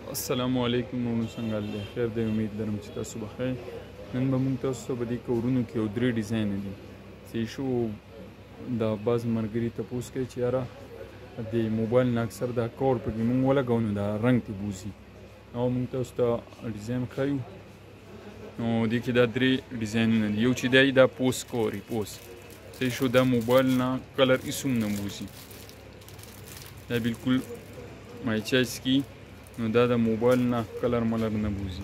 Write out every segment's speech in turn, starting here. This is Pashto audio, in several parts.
السلام علیکم نو څنګه الله خیر دی امید لرم چې تاسو بخیر نن به موږ تاسو ته په دې کورونو کې یو درې ډیزاین دي چې شو د باز مرګري تاسو کې چې یاره د موبایل نه اکثر دا کور په موږ ولګو نو دا رنگ ته بوزي او موږ تاسو ته ډیزاین خایو نو دې کې دا درې ډیزاینونه دي یو چې دی دا پوس کوري پوس چې شو دا موبایل نه کلر ایسوم نه بوزي دا بالکل مای چایس کی نو دا د موبایل نه کلر ملر نه بوزي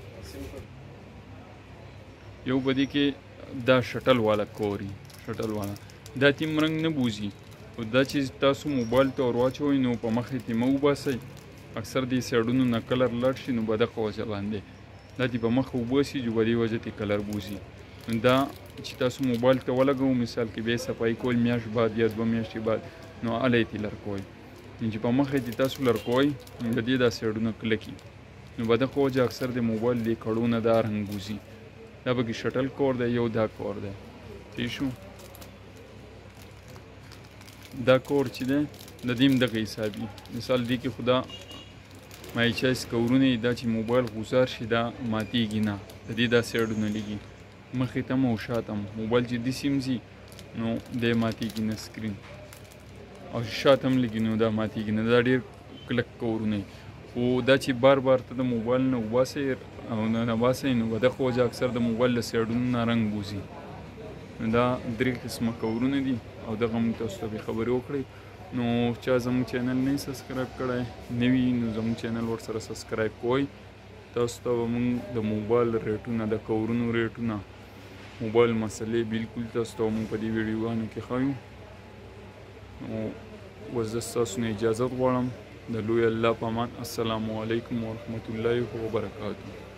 یو بدی کې دا شټل والا کوري شټل والا دا تیم رنگ نه بوزي او دا چې تاسو موبایل ته ورواچوئ نو په مخې ته مو وباسئ اکثر دې سایډونو نه کلر لړ شي نو به دغه وجه باندې دا دې په مخ وباسي جو به دې وجه ته کلر بوزي دا چې تاسو موبایل ته ولګو مثال کې به صفایي کول میاشت بعد یا 2 میاشتې بعد نو الی تی لر کوئ چې په مخې دې تاسو لر کوئ د دې دا سایډونه کلکي نو به دغه وجه اکثر د موبایل دې کړونه دا رنګ بوزي دا به شټل کور دی یو دا کور دی ٹھیک شو دا کور چې دی د دیم دغه حسابي مثال دی کې خدا مای چایس کورونه دا چې موبایل غوسار شي دا ماتیږي نه د دې دا سایډونه لګي مخې ته مو شاتم موبایل چې دې سیمزي نو د ماتیږي نه سکرین او شاتم لګي نو دا ماتیږي نه دا ډېر کلک کورونه او دا چې بار بار ته د موبایل نه وباسئ او نه وباسئ نو به دغه وجه اکثر د موبایل له سایډونو نه رنګ بوزي دا درې قسمه کورونه دي او دغه موږ تاسو ته خبرې وکړئ نو چا زموږ چینل نه سبسکرایب کړی نوي نو زموږ چینل ورسره سبسکرایب کوئ تاسو ته به موږ د موبایل ریټونه د کورونو ریټونه موبایل مسلې بالکل تاسو ته موږ په دې ویډیوګانو کې ښایو نو اوس زه ستاسو نه اجازت غواړم د لوی الله په امان السلام علیکم ورحمت الله وبرکاتو